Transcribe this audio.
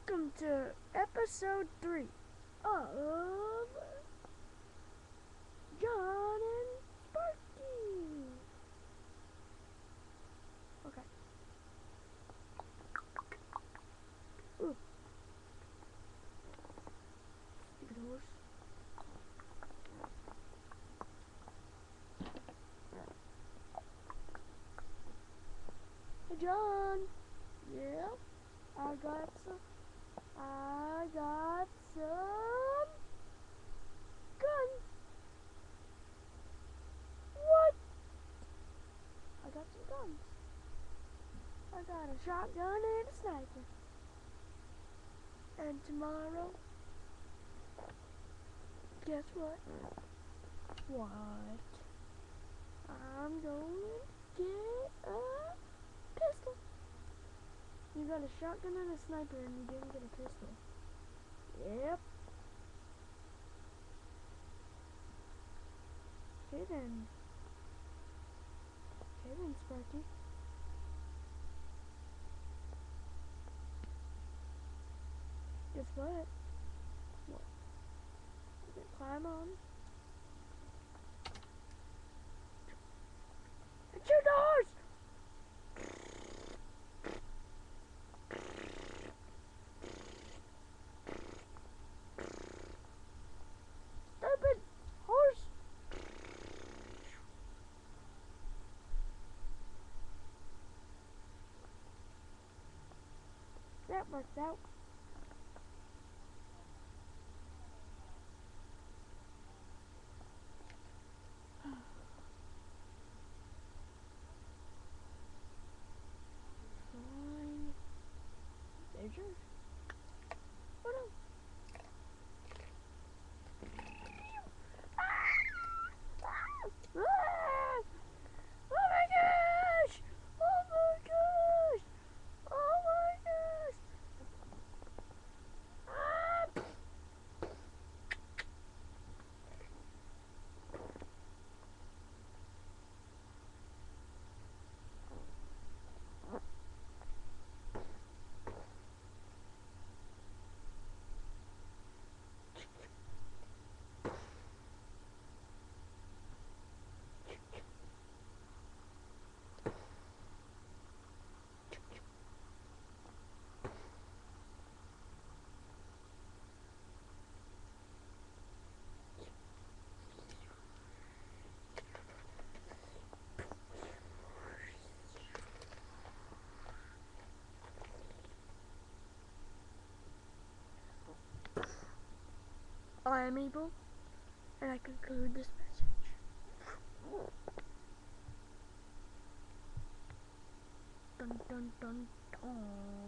Welcome to episode 3 of John and Sparky. Okay. Ooh. Stupid horse. Hey, John. Yeah, I got some guns. What? I got some guns. I got a shotgun and a sniper. And tomorrow, guess what? What? I'm going to get a pistol. You got a shotgun and a sniper and you didn't get a pistol. Yep. Okay then. Okay then, Sparky. Guess what? What? You can climb on. It's your doors! Stupid horse! That worked out. Fine. There's yours. Oh no. Ah! Oh my gosh! Oh my gosh! Oh my gosh! Ah! I am able, and I conclude this message. Dun dun dun dun.